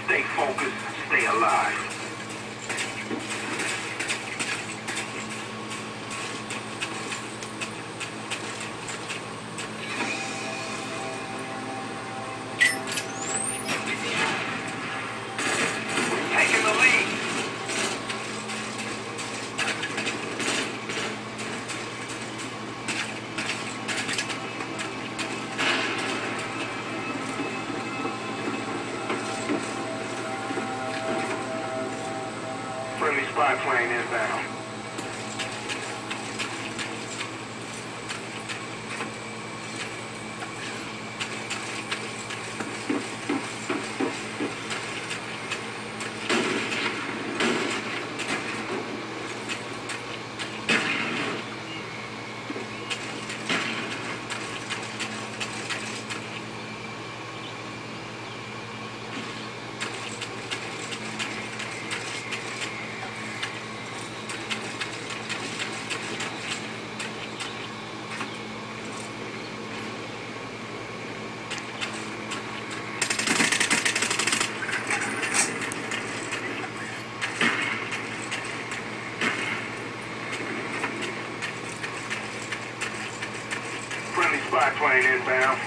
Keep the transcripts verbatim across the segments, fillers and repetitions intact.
Stay focused, stay alive. Taking the lead. Friendly spy plane inbound. Friendly spy plane inbound.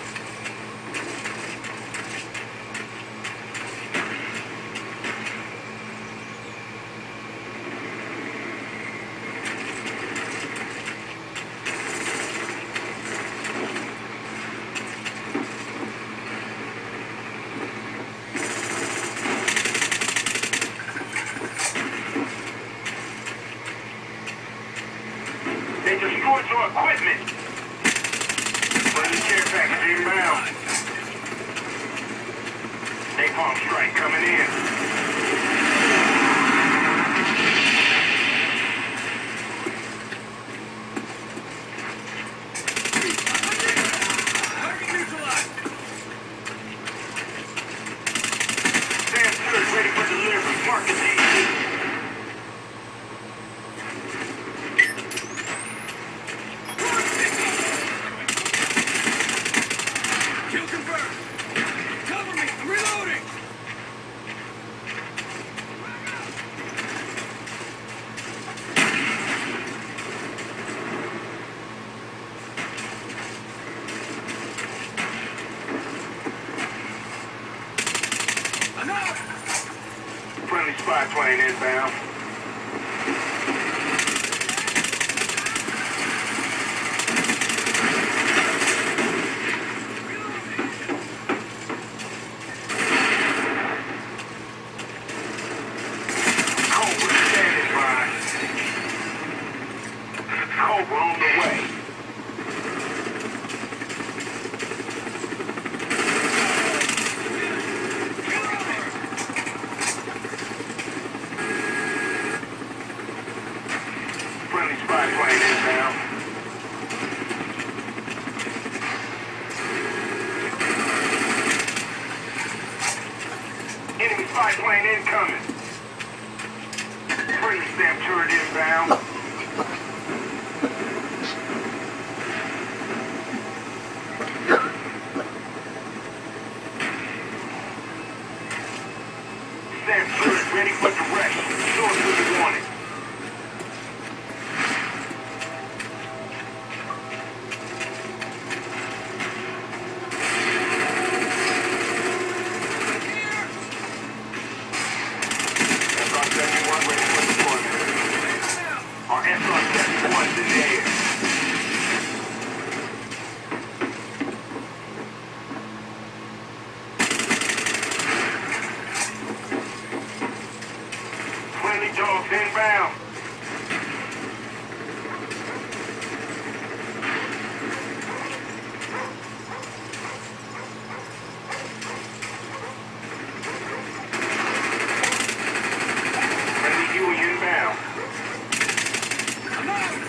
They destroyed your equipment. Friendly care package inbound. Napalm strike coming in. Stand third, ready for delivery. Mark it easy. Kill confirmed. Cover me. I'm reloading. I'm out. Friendly spy plane inbound. Cobra on the way. Friendly spy plane inbound. Enemy spy plane incoming. Friendly stamp turret inbound. Stamp turret ready for direction. Show us what you want it. S R seventy-one ready for deployment. Our S R seventy-one's in the air. Friendly dogs inbound. Friendly U A inbound. I'm out.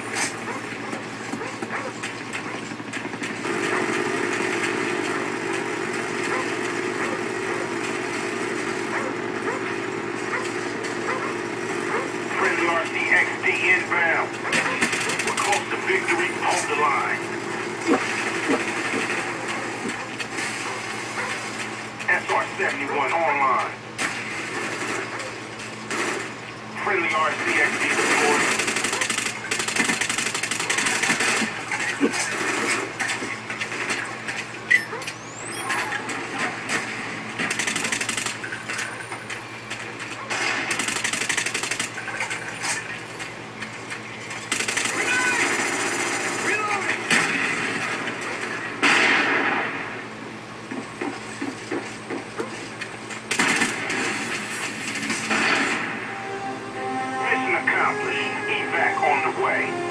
Friendly R C R C X D report. Mission accomplished. Evac on the way.